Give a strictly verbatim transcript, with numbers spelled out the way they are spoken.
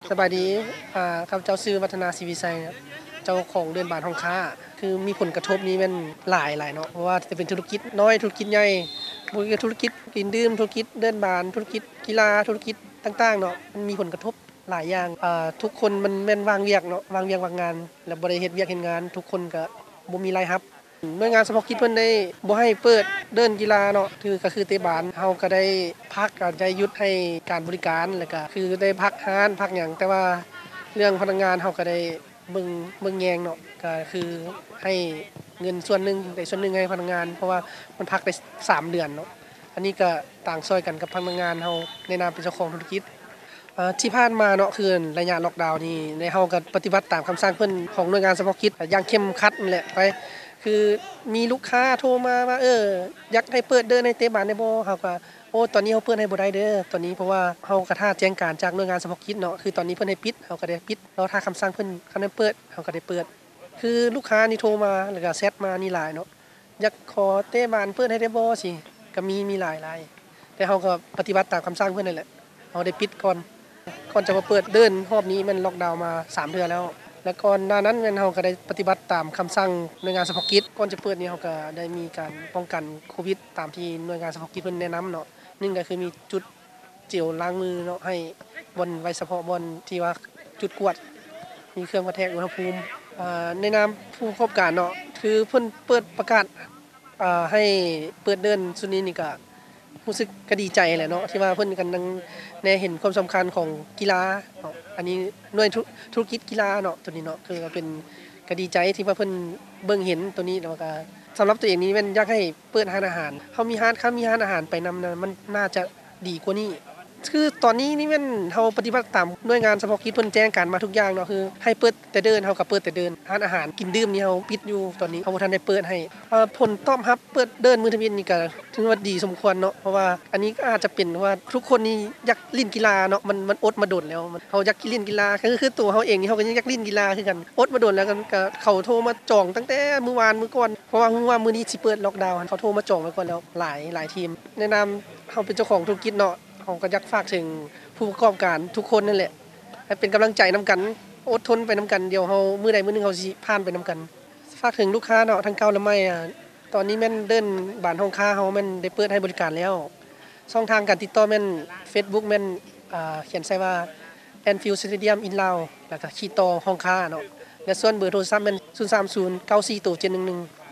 สบายดีอ่าข้าพเจ้าชื่อวัฒนาศรีวิชัยครับเจ้าของเดินบานห้องค้าคือมีผลกระทบนี้แม่นหลายหลายเนาะเพราะว่าจะเป็นธุรกิจน้อยธุรกิจใหญ่บ่ว่าธุรกิจกินดื่มธุรกิจเดินบานธุรกิจกีฬาธุรกิจต่างๆเนาะมันมีผลกระทบหลายอย่างอ่าทุกคนมันแม่นวางเวียกเนาะวางเวียกวางงานแล้วบ่ได้เฮ็ดเวียกเฮ็ดงานทุกคนก็บ่มีรายรับหน่วยงานเฉพาะกิจเพิ่นได้บ่ให้เปิดเดินกีฬาเนาะคือก็คือเตะบานเฮาก็ได้พักก็ได้หยุดให้การบริการแล้วก็คือได้พักร้านพักหยังแต่ว่าเรื่องพนักงานเฮาก็ได้เบิ่งเบิ่งแยงเนาะก็คือให้เงินส่วนหนึงได้ส่วนหนึงให้พนักงาน เพราะว่ามันพักได้สามเดือนเนาะอันนี้ก็ต่างช่วยกันกับพนักงานเฮาในนามเป็นเจ้าของธุรกิจเอ่อที่ผ่านมาเนาะคือระยะล็อกดาวน์นี่ในเฮาก็ปฏิบัติตามคำสั่งเพิ่นของหน่วยงานเฉพาะกิจอย่างเข้มขัดนั่นแหละไปคือมีลูกค้าโทรมาว่าเอออยากให้เปิดเดินให้เตะบานได้บ่เฮาก็โอ้ตอนนี้เฮาเปิดให้บ่ได้เด้อตอนนี้เพราะว่าเฮาก็ท่าแจ้งการจากหน่วยงานเฉพาะกิจเนาะคือตอนนี้เพิ่นให้ปิดเฮาก็ได้ปิดรอท่าคำสั่งเพิ่นคันให้เปิดเฮาก็ได้เปิดคือลูกค้านี่โทรมาแล้วก็แชตมานี่หลายเนาะอยากขอเตะบานเปิดให้ได้บ่สิก็มีมีหลายๆแต่เฮาก็ปฏิบัติตามคำสั่งเพิ่นนั่นแหละเฮาได้ปิดก่อนก่อนจะมาเปิดเดินรอบนี้มันล็อกดาวน์มาสามเดือนแล้วแล้วก่อนหน้านั้นแม่นเฮาก็ได้ปฏิบัติตามคำสั่งหน่วยงานเฉพาะกิจก่อนจะเปิดนี่เฮาก็ได้มีการป้องกันโควิดตามที่หน่วยงานเฉพาะกิจเพิ่นแนะนำเนาะหนึ่งก็คือมีจุดเจลล้างมือเนาะให้บนไว้เฉพาะบนที่ว่าจุดกวดมีเครื่องวัดแทกอุณหภูมิอ่าในนามผู้ประกอบการเนาะคือเพิ่นเปิดประกาศอ่าให้เปิดเดินซุนี้นี่ก็รู้สึกก็ดีใจแหละเนาะที่ว่าเพิ่นกำลังแนเห็นความสำคัญของกีฬาเนาะอันนี้หน่วยธุรกิจกีฬาเนาะตัวนี้เนาะคือก็เป็นก็ดีใจที่ว่าเพิ่นเบิ่งเห็นตัวนี้แล้วก็สำหรับตัวเองนี้แม่นอยากให้เปิดร้านอาหารเฮามีร้านค้ามีร้านอาหารไปนำนะมันน่าจะดีกว่านี้คือตอนนี้นี่แม่นเฮาปฏิบัติตามหน่วยงานเฉพาะกิจเพิ่นแจ้งการมาทุกอย่างเนาะคือให้เปิดแต่เดินเฮาก็เปิดแต่เดินร้านอาหารกินดื่มนี่เฮาปิดอยู่ตอนนี้เฮาบ่ทันได้เปิดให้เอ่อผลตอบรับเปิดเดินมื้อทวินนี่ก็ถือว่าดีสมควรเนาะเพราะว่าอันนี้ก็อาจจะเป็นว่าทุกคนนี่อยากเล่นกีฬาเนาะมันมันอดมาโดนแล้วเฮาอยากเล่นกีฬาคือคือตัวเฮาเองนี่เฮาก็ยังอยากเล่นกีฬาคือกันอดมาโดนแล้วกันก็เขาโทรมาจองตั้งแต่มื้อวานมื้อก่อนเพราะว่าฮู้ว่ามื้อนี้สิเปิดล็อกดาวน์เขาโทรมาจองไว้ก่อนแล้วหลายหลายทีมแนะนำเฮาเป็นเจ้าของธุรกิจเนาะเฮาก็อยากฝากถึงผู้ประกอบการทุกคนนั่นแหละให้เป็นกำลังใจนํกันอดทนไปนํกันเดี๋ยวเฮามื้อใดมื้อนึงเฮาสิผ่านไปนํกันฝากถึงลูกค้าเนาะทั้งเก่าและใหม่อ่ะตอนนี้แม่นเดินบ้านห้องค้าเฮาแม่นได้เปิดให้บริการแล้วช่องทางการติดต่อแม่น Facebook แม่นอ่าเขียนใส่ว่า Anfield Stadium in Lao แล้วก็ขีดต่อห้องค้าเนาะและส่วนเบอร์โทรศัพท์แม่นศูนย์ สาม ศูนย์ เก้า สี่ เจ็ด หนึ่ง หนึ่ง